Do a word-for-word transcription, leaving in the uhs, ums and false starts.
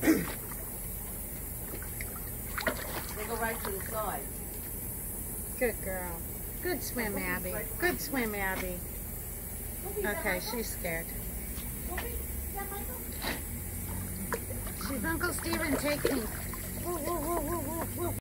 They go right to the side. Good girl. Good swim, Abby. Good swim, Abby. Okay, she's scared. She's Uncle Steven, take me. Whoa, whoa, whoa, whoa, whoa, whoa.